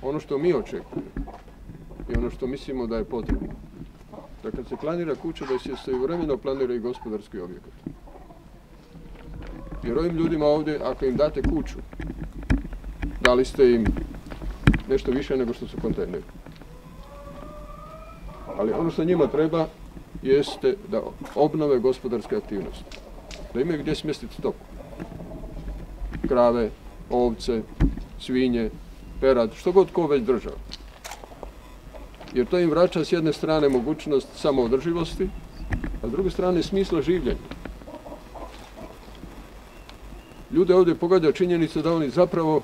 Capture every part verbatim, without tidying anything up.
ono što mi očekujemo i ono što mislimo da je potrebno, da kad se planira kuća, da se istovremeno planira i gospodarski objekat. Jer ovim ljudima ovdje, ako im date kuću, dali ste im nešto više nego što su kontejneri. Ali ono što njima treba jeste da obnove gospodarske aktivnosti. Da imaju gdje smjestiti stoku. Krave, ovce, svinje, perad, što god ko već držao. Jer to im vraća s jedne strane mogućnost samoodrživosti, a s druge strane smisla življenja. Ljude ovdje pogađa činjenica da oni zapravo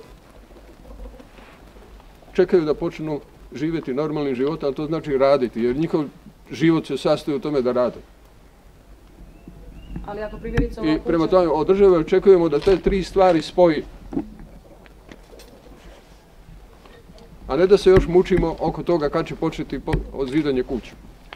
čekaju da počnu živjeti normalnim životom, a to znači raditi, jer njihov život se sastoji u tome da rade. Ali ako primjerice I prema tome od države očekujemo da te tri stvari spoji. A ne da se još mučimo oko toga kad će početi odzidanje kuće.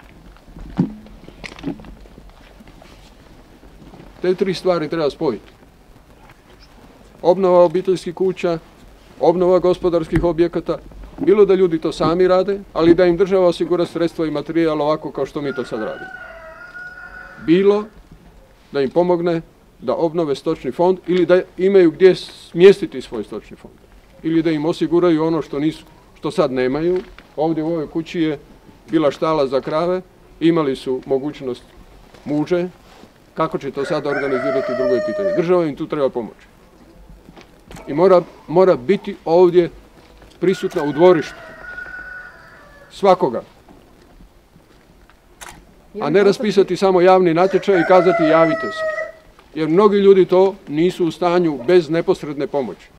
Te tri stvari treba spojiti. Obnova obiteljskih kuća, obnova gospodarskih objekata, bilo da ljudi to sami rade, ali da im država osigura sredstva i materijal ovako kao što mi to sad radimo. Bilo da im pomogne da obnove stočni fond ili da imaju gdje smjestiti svoj stočni fond. Ili da im osiguraju ono što nisu, što sad nemaju. Ovdje u ovoj kući je bila štala za krave, imali su mogućnost muže. Kako će to sad organizirati, drugo je pitanje. Država im tu treba pomoći. I mora, mora biti ovdje prisutna u dvorištu. Svakoga. A ne raspisati samo javni natječaj i kazati javite se. Jer mnogi ljudi to nisu u stanju bez neposredne pomoći.